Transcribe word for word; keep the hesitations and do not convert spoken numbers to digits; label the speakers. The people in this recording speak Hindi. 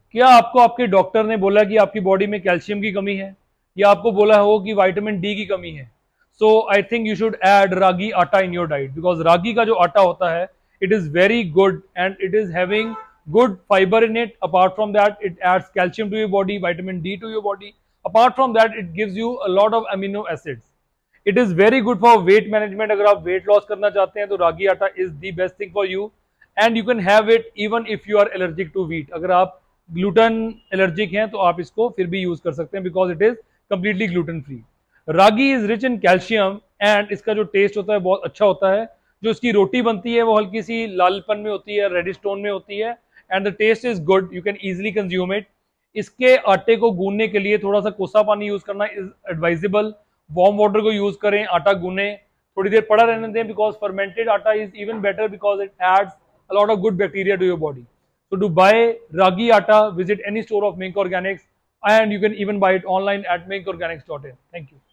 Speaker 1: क्या आपको आपके डॉक्टर ने बोला कि आपकी बॉडी में कैल्शियम की कमी है, या आपको बोला हो कि विटामिन डी की कमी है? So I think you should add ragi atta in your diet, because ragi का जो आटा होता है it is very good and it is having good fiber in it. Apart from that, it adds calcium to your body, vitamin D to your body. Apart from that, it gives you a lot of amino acids. It is very good for weight management. अगर आप weight loss करना चाहते हैं तो रागी आटा is the best thing for you, and you can have it even if you are allergic to wheat. अगर आप gluten allergic हैं तो आप इसको फिर भी use कर सकते हैं because it is completely gluten free. Ragi is rich in calcium and इसका जो taste होता है बहुत अच्छा होता है. जो इसकी रोटी बनती है वो हल्की सी लालपन में होती है, रेडिश टोन में होती है, and the taste is good. You can easily consume it. इसके आटे को गूंदने के लिए थोड़ा सा कोसा पानी यूज करना इज एडवाइजेबल. वार्म वाटर को यूज करें, आटा गूंने, थोड़ी देर पड़ा रहने दें, because fermented atta is even better because it adds a lot of good bacteria to your body. So to buy ragi atta, visit any store of Mink Organics, and you can even buy it online at mink organics dot in. Thank you.